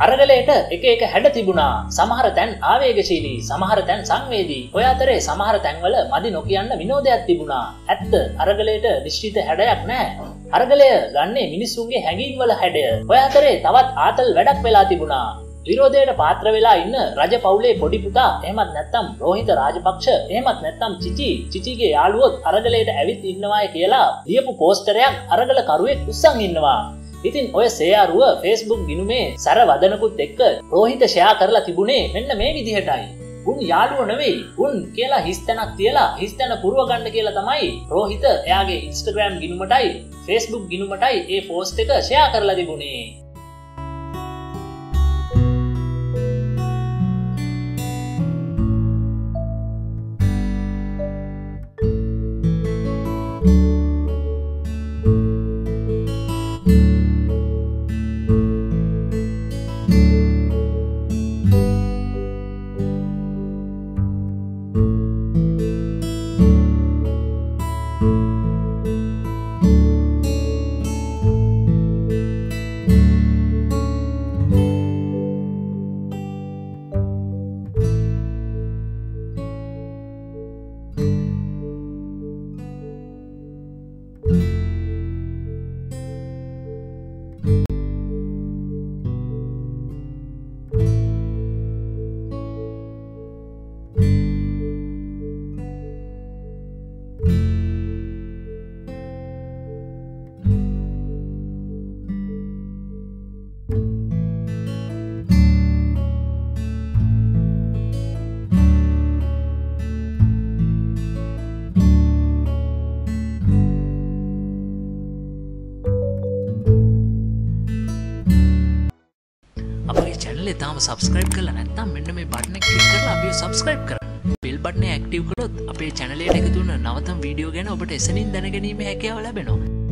අරගලයට එක එක හැඩ තිබුණා. සමහර තැන් ආවේගශීලී, සමහර තැන් සංවේදී. ඔය අතරේ සමහර තැන්වල මදි නොකියන්න විනෝදයක් තිබුණා. ඇත්ත අරගලයට නිශ්චිත හැඩයක් නැහැ. අරගලය ගන්නේ මිනිස්සුන්ගේ හැඟීම් වල හැඩය. ඔය අතරේ තවත් ආතල් වැඩක් වෙලා තිබුණා. විරෝධයට පාත්‍ර වෙලා ඉන්න රජ පවුලේ පොඩි පුතා, එහෙමත් නැත්නම් රෝහිත රාජපක්ෂ, එහෙමත් නැත්නම් චිචිගේ යාළුවොත් අරගලයට ඇවිත් ඉන්නවායි කියලා ලියපු පෝස්ටරයක් අරගල කරුවෙක් උස්සන් ඉන්නවා. ඉතින් ඔය සේයාරුව Facebook ගිණුමේ සැර වදනකුත් එක්ක රෝහිත ෂෙයා කරලා තිබුණේ මෙන්න මේ විදිහටයි. උන් යාළුවෝ නෙවෙයි, උන් කියලා හිස්තැනක් තියලා හිස්තැන පුරව ගන්න කියලා තමයි රෝහිත එයාගේ Instagram ගිණුමටයි Facebook ගිණුමටයි ඒ පෝස්ට් එක ෂෙයා කරලා තිබුණේ. තාම සබස්ක්‍රයිබ් කරලා නැත්නම් මෙන්න මේ බටන් එක ක්ලික් කරලා අපිව සබස්ක්‍රයිබ් කරන්න. බෙල් බටන් එක ඇක්ටිව් කළොත් අපේ channel එකට එකතු වෙන නවතම වීඩියෝ ගැන ඔබට එසනින් දැනගැනීමේ හැකියාව ලැබෙනවා.